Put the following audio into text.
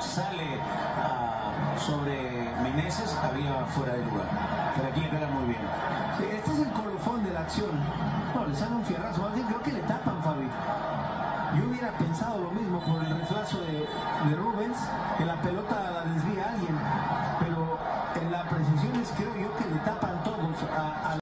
sale sobre Meneses, había fuera de lugar. Pero aquí le pega muy bien. Sí, este es el colofón de la acción. No, le sale un fierrazo. Más bien creo que le tapan, Fabi. Yo hubiera pensado lo mismo por el reflazo de Rubens, que la pelota